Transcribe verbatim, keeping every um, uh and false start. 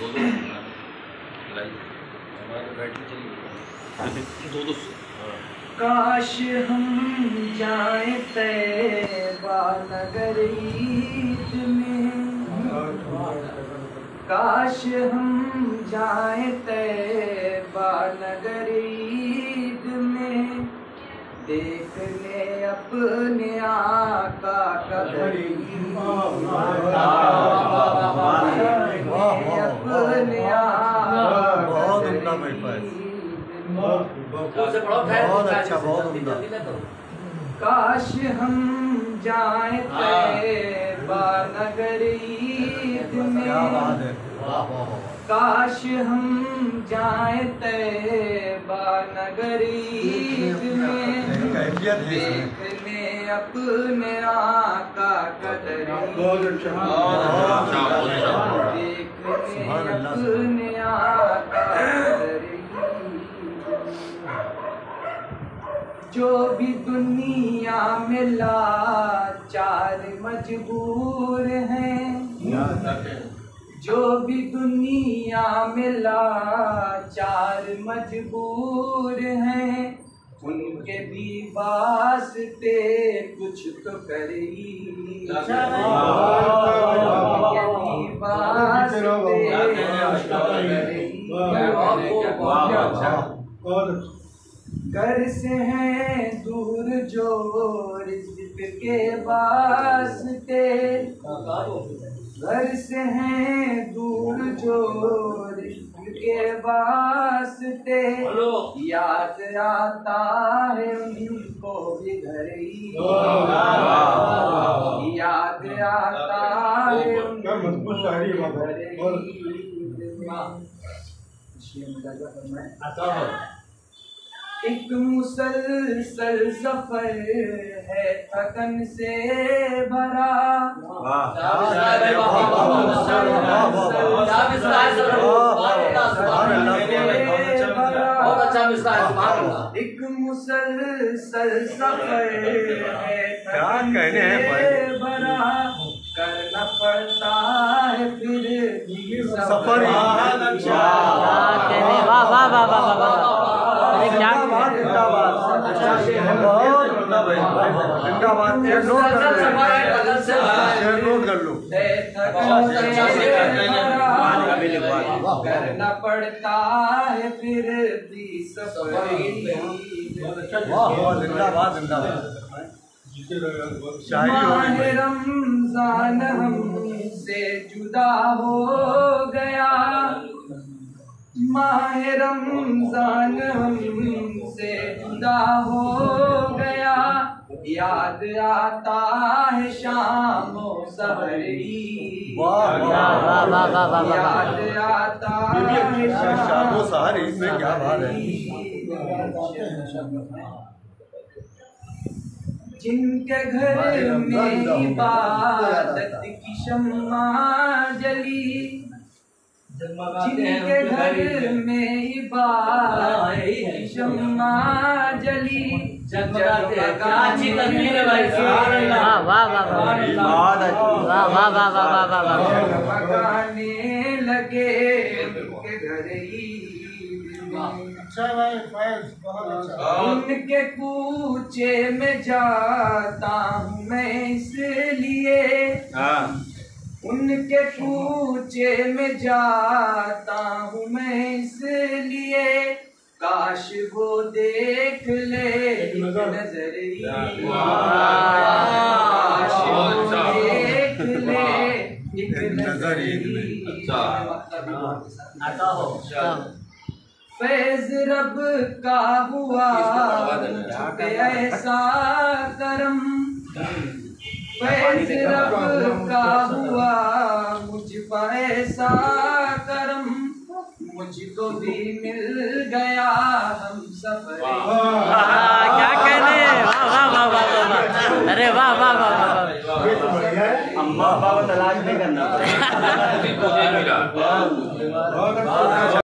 दो दो काश हम जाए तैबा नगर ईद में, काश हम जाए तैबा नगर ईद में, देखने अपने आका का दर अपने आका बहुत अच्छा, बहुत उम्दा। काश हम जाए तैबा नगर ईद में, काश हम जाए तैबा नगर ईद में, देखने अपने आका का दर देखने अपने आका का दर। जो भी दुनिया में लाचार मजबूर हैं, जो भी दुनिया में लाचार मजबूर हैं, उनके भी वास्ते कुछ तो करी, उनके भी वास्ते कुछ तो करी। घर से हैं दूर जो रिज़्क़ के वास्ते, घर से हैं दूर जो रिज़्क़ के वास्ते, याद आता है उनको भी घर ही, याद आता है उनको घर ही। एक मुसलसल सफर है थकन से भरा, एक मुसलसल सफर है थकन से भरा, करना पड़ता है फिर सफर। वाह वाह वाह वाह वाह करना पड़ता है फिर भी सफर। माह रमजान हमसे जुदा हो गया, माह रमजान हमसे जुदा हो गया, याद आता है शामो सहरी, याद आता है शामो सहरी। इसमें क्या बात है? जिनके घर में इबादत की शम्मा जली, जिनके घर में इबादत की शम्मा जली, जगमगाने लगे उनके घर ही। उनके कूचे में जाता हूँ मैं इसलिए, उनके कूचे में जाता हूँ मैं इसलिए, काश वो देख ले एक नजरिए, काश वो देख ले एक नजरिए। फैज रब का हुआ मुझ पे ऐसा करम, फैज रब का हुआ मुझ पर ऐसा करम, मुझको भी मिल गया हम सफर। क्या कहने, वाह वाह वाह वाह वाह, अरे वाह वाह वाह वाह। अम्मा बाबा तलाश नहीं करना।